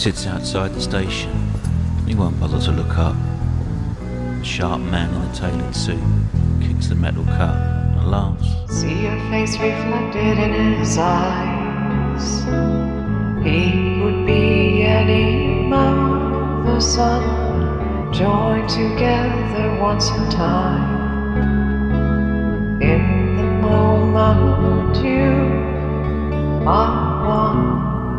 sits outside the station. He won't bother to look up. The sharp man in the tailored suit kicks the metal cup and laughs. See your face reflected in his eyes. He would be any mother's son, joined together once in time. In the moment you are one.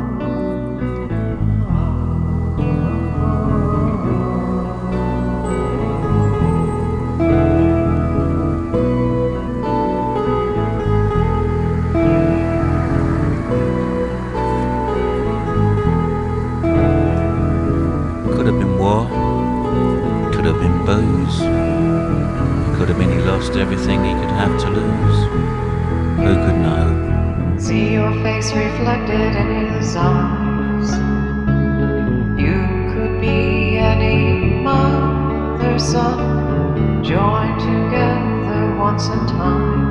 Could have been war, could have been booze, could have been he lost everything he could have to lose. Who could know? See your face reflected in his eyes. You could be any mother's son, joined together once in time.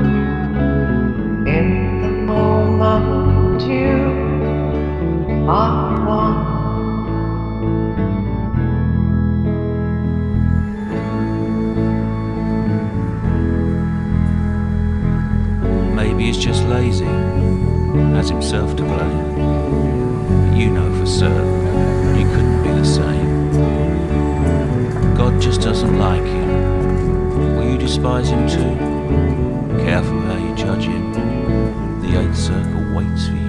In the moment you are one. Maybe he's just lazy, has himself to blame. But you know for certain you couldn't be the same. God just doesn't like him. Will you despise him too? Careful how you judge him. The eighth circle waits for you.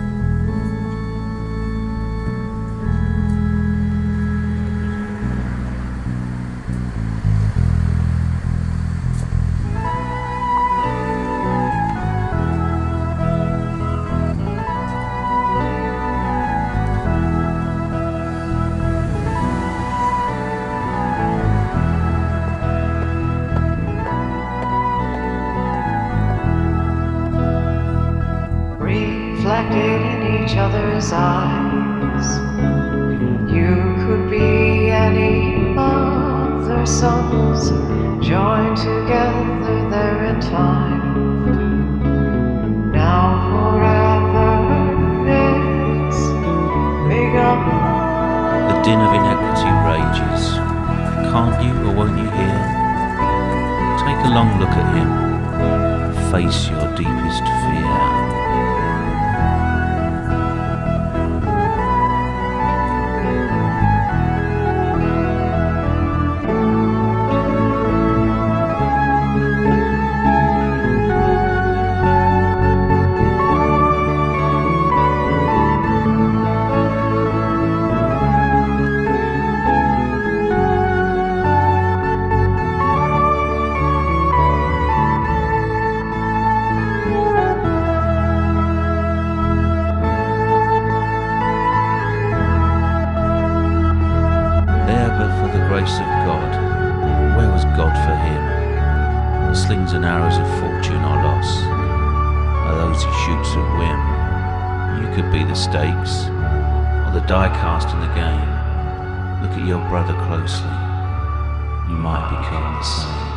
Reflected in each other's eyes. You could be any mother's sons, joined together there in time. Now forever it's begun. The din of inequity rages. Can't you or won't you hear? Take a long look at him. Face your deepest fear. Grace of God, where was God for him? The slings and arrows of fortune or loss are those he shoots at whim. You could be the stakes or the die cast in the game. Look at your brother closely, you might become the same.